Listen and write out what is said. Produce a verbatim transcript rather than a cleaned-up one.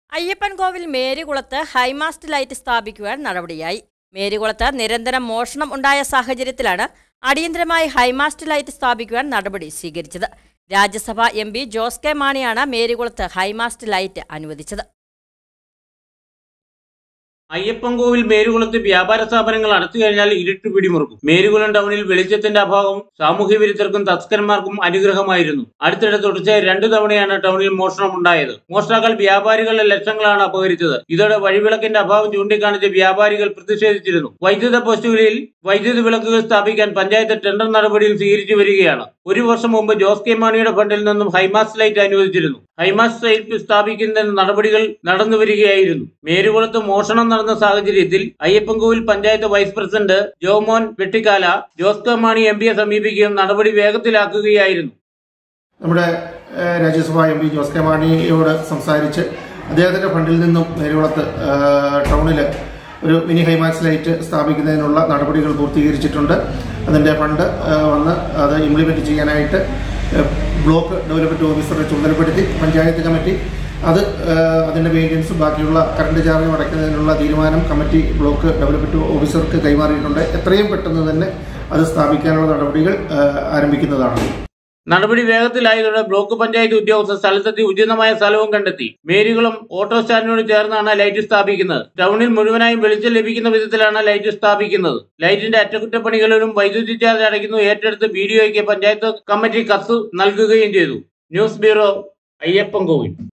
Ayyappancoil മേരികുളത്ത് high mast light സ്ഥാപിക്കുവാൻ നടപടിയായി. മേരികുളത്ത് നിരന്തരം മോഷണം ഉണ്ടായ സാഹചര്യത്തിലാണ് അടിയന്തരമായി ഹൈമാസ്റ്റ് ലൈറ്റ് സ്ഥാപിക്കുവാൻ നടപടി സ്വീകരിച്ചത്. Rajya Sabha M P Jose K മാണിയാണ് മേരികുളത്ത് ഹൈമാസ്റ്റ് ലൈറ്റ് അനുവദിച്ചത്. അയ്യപ്പൻകോവിൽ മേരികുളത്ത് വ്യാപാര സ്ഥാപനങ്ങൾ അടച്ചു കഴിഞ്ഞാൽ ഇരുട്ട് പിടിമുറുക്കും. മേരികുളം ടൗണിൽ വെളിച്ചത്തിന്റെ അഭാവം സാമൂഹ്യ വിരുദ്ധർക്കും തസ്കരന്മാർക്കും അനുഗ്രഹമായിരുന്നു. അടുത്തിടെ തുടർച്ചയായി രണ്ടു തവണയാണ് ടൗണിൽ മോഷണം ഉണ്ടായത്. മോഷ്ടാക്കൾ വ്യാപാരികളുടെ ലക്ഷങ്ങളാണ് അപഹരിച്ചത്. ഇതോടെ വഴിവിളക്കിന്റെ അഭാവം ചൂണ്ടിക്കാണിച്ച് വ്യാപാരികൾ പ്രതിഷേധിച്ചിരുന്നു. വൈദ്യുത പോസ്റ്റുകളിൽ വൈദ്യുതി വിളക്കുകൾ സ്ഥാപിക്കാൻ പഞ്ചായത്ത് ടെൻഡർ നടപടിയിൽ സ്വീകരിച്ചു വരികയാണ്. ഒരു വർഷം മുമ്പ് ജോസ് കെ മാണിയുടെ ഫണ്ടിൽ നിന്നും ഹൈമാസ്റ്റ് ലൈറ്റ് അനുവദിച്ചിരുന്നു. ഹൈമാസ്റ്റ് ലൈറ്റ് സ്ഥാപിക്കുന്നതിന് നടപടികൾ നടന്നു വരികയായിരുന്നു. മേരികുളത്ത് മോഷണം നടന്ന സാഹചര്യത്തിൽ Ayyappancoil panchayat vice president Jomon Vettikkala Jose K Mani M പിയെ സമീപിക്കുകയും നടപടി വേഗത്തിലാക്കുകയായിരുന്നു. നമ്മുടെ Rajya Sabha M P Jose K മാണിയോട് സംസാരിച്ച് അദ്ദേഹത്തിന്റെ ഫണ്ടിൽ നിന്നും മേരികുളത്ത് ടൗണിൽ ഒരു മിനി ഹൈമാക്സ് ലൈറ്റ് സ്ഥാപിക്കുന്നതിനുള്ള നടപടികൾ പൂർത്തീകരിച്ചിട്ടുണ്ട്. അതിൻ്റെ ഫണ്ട് വന്ന് അത് ഇംപ്ലിമെൻറ്റ് ചെയ്യാനായിട്ട് ബ്ലോക്ക് ഡെവലപ്മെൻറ്റ് ഓഫീസറെ ചുമതലപ്പെടുത്തി പഞ്ചായത്ത് കമ്മിറ്റി അത് അതിൻ്റെ മെയിൻ്റനൻസും ബാക്കിയുള്ള കറണ്ട് ചാർജും അടയ്ക്കുന്നതിനുള്ള തീരുമാനം കമ്മിറ്റി ബ്ലോക്ക് ഡെവലപ്മെൻറ്റ് ഓഫീസർക്ക് കൈമാറിയിട്ടുണ്ട്. എത്രയും പെട്ടെന്ന് തന്നെ അത് സ്ഥാപിക്കാനുള്ള നടപടികൾ ആരംഭിക്കുന്നതാണ്. നടപടി വേഗത്തിലായതോടെ ബ്ലോക്ക് പഞ്ചായത്ത് ഉദ്യോഗസ്ഥർ സ്ഥലത്തെത്തി ഉചിതമായ സ്ഥലവും കണ്ടെത്തി. മേരികുളം ഓട്ടോ സ്റ്റാൻഡിനോട് ചേർന്നാണ് ലൈറ്റ് സ്ഥാപിക്കുന്നത്. ടൗണിൽ മുഴുവനായും വെളിച്ചം ലഭിക്കുന്ന വിധത്തിലാണ് ലൈറ്റ് സ്ഥാപിക്കുന്നത്. ലൈറ്റിന്റെ അറ്റകുറ്റപ്പണികളിലും വൈദ്യുതി ചാർജ് അടയ്ക്കുന്നത് ഏറ്റെടുത്ത് ബി ഡി ഒയ്ക്ക് പഞ്ചായത്ത് കമ്മിറ്റി കത്ത് നൽകുകയും ചെയ്തു. News bureau, Ayyappancoil.